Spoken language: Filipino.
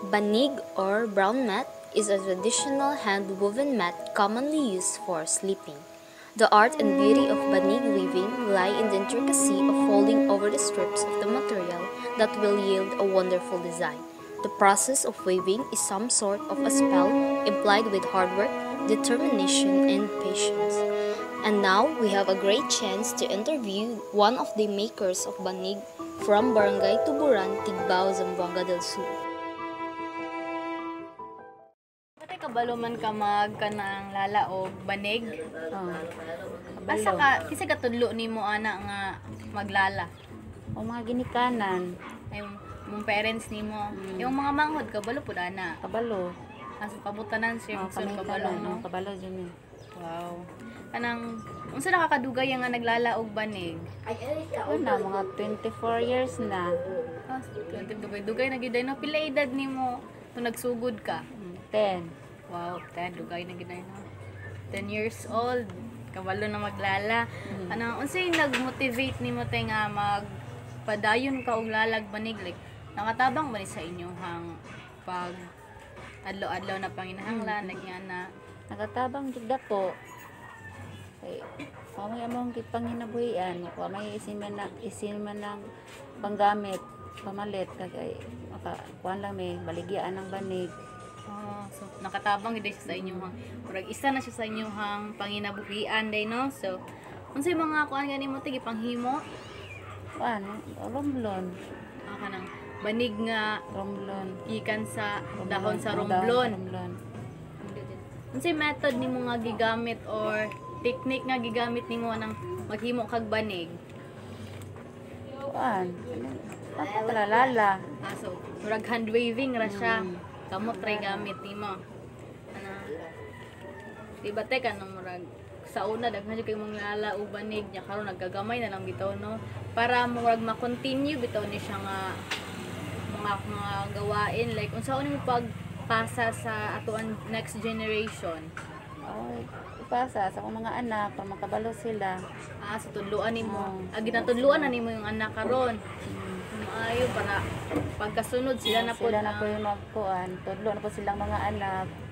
Banig or brown mat is a traditional hand-woven mat commonly used for sleeping. The art and beauty of banig weaving lie in the intricacy of folding over the strips of the material that will yield a wonderful design. The process of weaving is some sort of a spell implied with hard work, determination, and patience. And now we have a great chance to interview one of the makers of banig from Barangay Tuburan, Tigbao, Zamboanga del Sur. Pati kabalo man ka kanang lalaog banig. Asa Kabalo. ka kisa ka tudlo nimo ana nga maglala. O mga ginikanan, Ay mong parents nimo. Yung mga manghod kabalo pud ana. kabalo. Asa kabutanan siya O, sun kabalo no. kabalo dyan eh. Wow. Kanang unsa nakakadugay nga naglalaog banig? Ano, mga 24 years na. Ah, dugay na gyud no. Pila edad nimo kung nagsugod ka? 10. Wow, 10 dugay na gyud no. 10 years old. Kabalo na maglala. Anong unsay nag-motivate nimo tay nga magpadayon ka og lalag banig like nakatabang ba ni sa inyong pag adlaw-adlaw na panginahanglan like nga na Nakatabang jud dako. Kay mamay among gipanginabuhian, wa may isin man ng panggamit, pamalit kay kuan lang may baligyan ng banig. so nakatabang gid siya sa inyong murag isa na siya sa inyong panginabuhian day no. So unsay mga kuan gani mo tigi panghimo? Kuan, romblon, Kanang banig nga romblon. gikan sa dahon sa Dahon romblon. romblon. Unsay method nimo nga gigamit or technique nga gigamit nimo nang maghimo kag banig? Kuan, palalala. So murag hand waving ra siya. Kamot try gamit nimo. Ano? Diba te kanang murag sa una daghan jud kay mga lala og banig nya karon nagagamay na lang bitaw no para murag ma-continue bitaw ni siya nga mga gawain like unsa mo pagpasa sa atoan next generation. Ay, ipasa sa akong mga anak para makabalo sila. Sa tudluan nimo. Ginatudluan na nimo yung anak karon. Maayo para pagkasunod sila na po Sila na po yung magkuan. Tudlo na po silang mga anak.